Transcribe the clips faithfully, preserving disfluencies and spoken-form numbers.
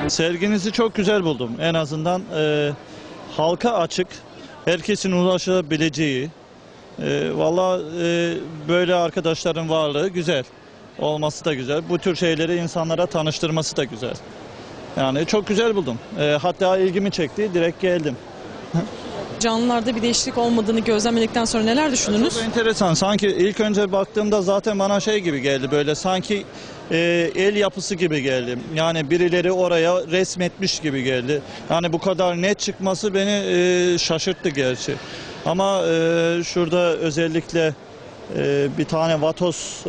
Serginizi çok güzel buldum. En azından e, halka açık, herkesin ulaşabileceği. E, Valla e, böyle arkadaşların varlığı güzel. Olması da güzel. Bu tür şeyleri insanlara tanıştırması da güzel. Yani çok güzel buldum. E, hatta ilgimi çekti, direkt geldim. Canlılarda bir değişiklik olmadığını gözlemledikten sonra neler düşündünüz? Çok enteresan. Sanki ilk önce baktığımda zaten bana şey gibi geldi, böyle sanki e, el yapısı gibi geldi. Yani birileri oraya resmetmiş gibi geldi. Yani bu kadar net çıkması beni e, şaşırttı gerçi. Ama e, şurada özellikle e, bir tane vatoz e,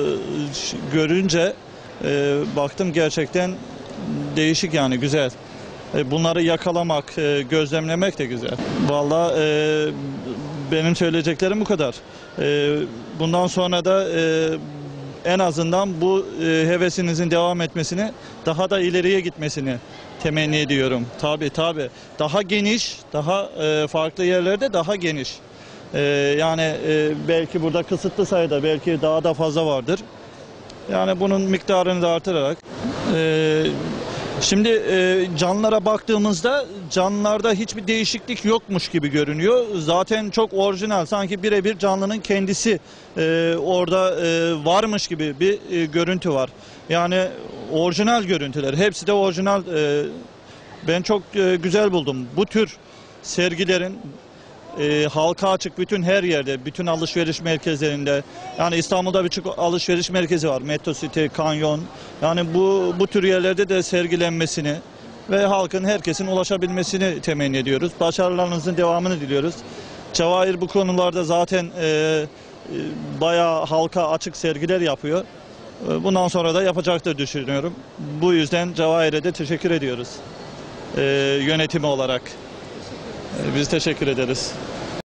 görünce e, baktım, gerçekten değişik, yani güzel. Bunları yakalamak, gözlemlemek de güzel. Vallahi e, benim söyleyeceklerim bu kadar. E, bundan sonra da e, en azından bu e, hevesinizin devam etmesini, daha da ileriye gitmesini temenni ediyorum. Tabii tabii. Daha geniş, daha e, farklı yerlerde daha geniş. E, yani e, belki burada kısıtlı sayıda, belki daha da fazla vardır. Yani bunun miktarını da artırarak... E, Şimdi e, canlılara baktığımızda canlılarda hiçbir değişiklik yokmuş gibi görünüyor. Zaten çok orijinal, sanki birebir canlının kendisi e, orada e, varmış gibi bir e, görüntü var. Yani orijinal görüntüler, hepsi de orijinal. E, ben çok e, güzel buldum. Bu tür sergilerin E, halka açık bütün her yerde, bütün alışveriş merkezlerinde, yani İstanbul'da birçok alışveriş merkezi var, Metro City, Kanyon, yani bu bu tür yerlerde de sergilenmesini ve halkın, herkesin ulaşabilmesini temenni ediyoruz. Başarılarınızın devamını diliyoruz. Cevahir bu konularda zaten e, e, bayağı halka açık sergiler yapıyor. E, bundan sonra da yapacaktır düşünüyorum. Bu yüzden Cevahir'e de teşekkür ediyoruz e, yönetimi olarak. Biz teşekkür ederiz.